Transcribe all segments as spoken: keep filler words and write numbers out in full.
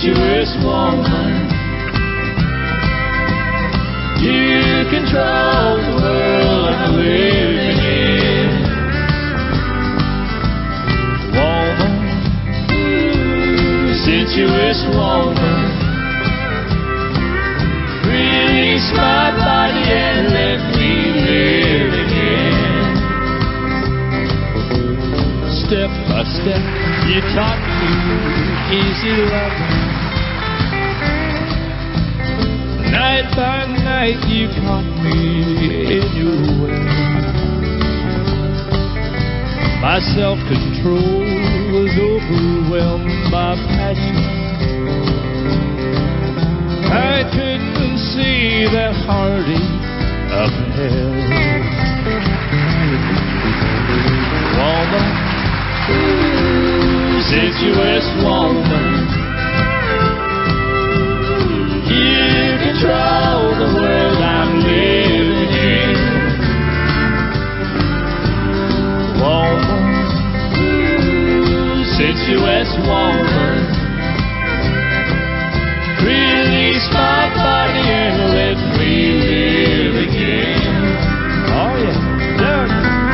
sensuous woman. You control the world I'm living in. Woman, ooh, sensuous woman. Release my body and let me live again. Step by step, you taught me easy loving. Night by night, you caught me in your way. My self-control was overwhelmed by passion. I couldn't see that heartache up ahead. Woman, ooh, sensuous woman. You control the world I'm living in. Woman, ooh, sensuous woman. Release my body and let me live again. Oh yeah, Doug.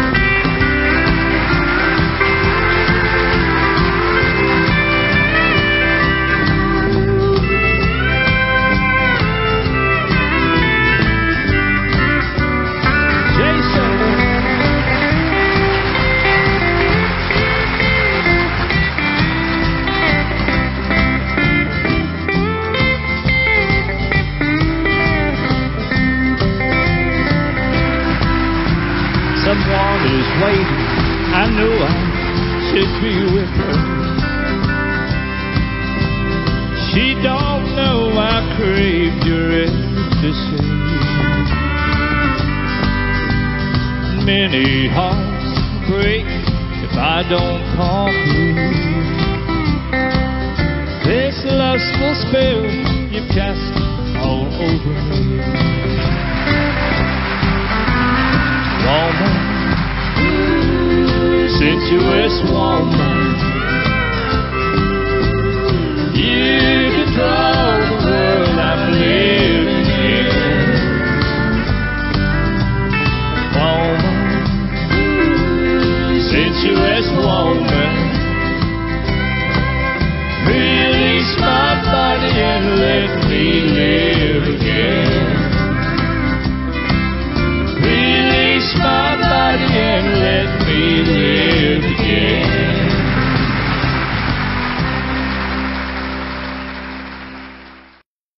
Someone is waiting, I know I should be with her. She don't know I craved your ecstasy. Many hearts break if I don't come through. This lustful spell you've cast all over me. Woman, ooh, sensuous woman. You control the world I'm living in. Woman, ooh, sensuous woman. Release my body and let me live again. My body and let me live.